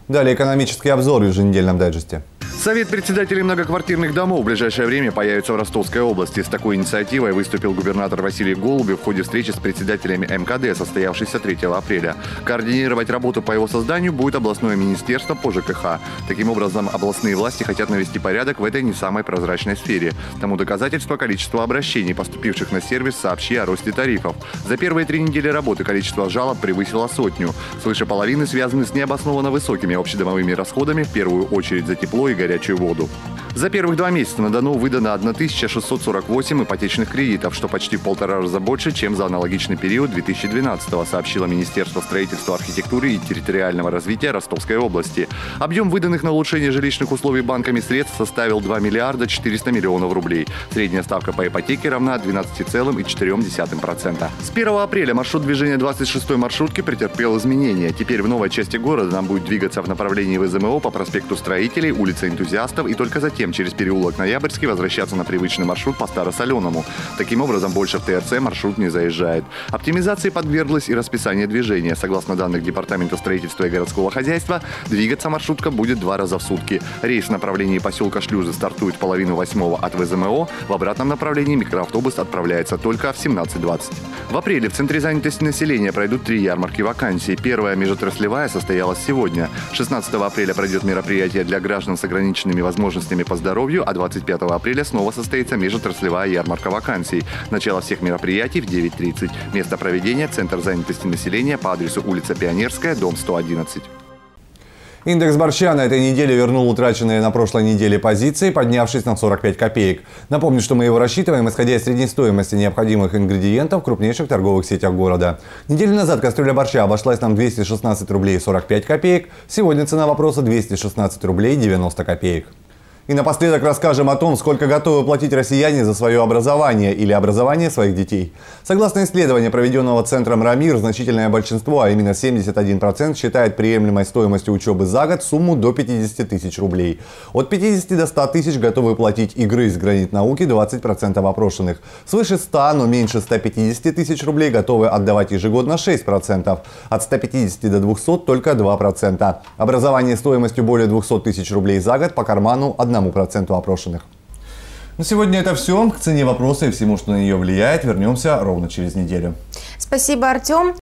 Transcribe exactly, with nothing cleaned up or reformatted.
Далее экономический обзор в еженедельном дайджесте. Совет председателей многоквартирных домов в ближайшее время появится в Ростовской области. С такой инициативой выступил губернатор Василий Голубев в ходе встречи с председателями эм ка дэ, состоявшейся третьего апреля. Координировать работу по его созданию будет областное министерство по жэ ка ха. Таким образом, областные власти хотят навести порядок в этой не самой прозрачной сфере. Тому доказательство количество обращений, поступивших на сервис «Сообщи о росте тарифов». За первые три недели работы количество жалоб превысило сотню. Свыше половины связаны с необоснованно высокими общедомовыми расходами, в первую очередь за тепло и горячую воду. За первых два месяца на Дону выдано тысяча шестьсот сорок восемь ипотечных кредитов, что почти в полтора раза больше, чем за аналогичный период две тысячи двенадцатого, сообщило Министерство строительства, архитектуры и территориального развития Ростовской области. Объем выданных на улучшение жилищных условий банками средств составил два миллиарда четыреста миллионов рублей. Средняя ставка по ипотеке равна двенадцати целым четырем десятым процента. С первого апреля маршрут движения двадцать шестой маршрутки претерпел изменения. Теперь в новой части города нам будет двигаться в направлении вэ зэ эм о по проспекту Строителей, улице Энтузиастов и только затем через переулок Ноябрьский возвращаться на привычный маршрут по Старосоленому. Таким образом, больше в тэ эр цэ маршрут не заезжает. Оптимизации подверглось и расписание движения. Согласно данных Департамента строительства и городского хозяйства, двигаться маршрутка будет два раза в сутки. Рейс в направлении поселка Шлюзы стартует в половину восьмого от вэ зэ эм о. В обратном направлении микроавтобус отправляется только в семнадцать двадцать. В апреле в Центре занятости населения пройдут три ярмарки вакансий. Первая межотраслевая состоялась сегодня. шестнадцатого апреля пройдет мероприятие для граждан с ограниченными возможностями по здоровью, а двадцать пятого апреля снова состоится межотраслевая ярмарка вакансий. Начало всех мероприятий в девять тридцать. Место проведения – Центр занятости населения по адресу улица Пионерская, дом сто одиннадцать. Индекс борща на этой неделе вернул утраченные на прошлой неделе позиции, поднявшись на сорок пять копеек. Напомню, что мы его рассчитываем, исходя из средней стоимости необходимых ингредиентов в крупнейших торговых сетях города. Неделю назад кастрюля борща обошлась нам двести шестнадцать рублей сорок пять копеек. Сегодня цена вопроса двести шестнадцать рублей девяносто копеек. И напоследок расскажем о том, сколько готовы платить россияне за свое образование или образование своих детей. Согласно исследованию, проведенного Центром Рамир, значительное большинство, а именно семьдесят один процент, считает приемлемой стоимостью учебы за год сумму до пятидесяти тысяч рублей. От пятидесяти до ста тысяч готовы платить и грызть гранит науки двадцать процентов опрошенных. Свыше ста, но меньше ста пятидесяти тысяч рублей готовы отдавать ежегодно шесть процентов. От ста пятидесяти до двухсот только два процента. Образование стоимостью более двухсот тысяч рублей за год по карману одному проценту опрошенных. На сегодня это все. К цене вопроса и всему, что на нее влияет, вернемся ровно через неделю. Спасибо, Артем.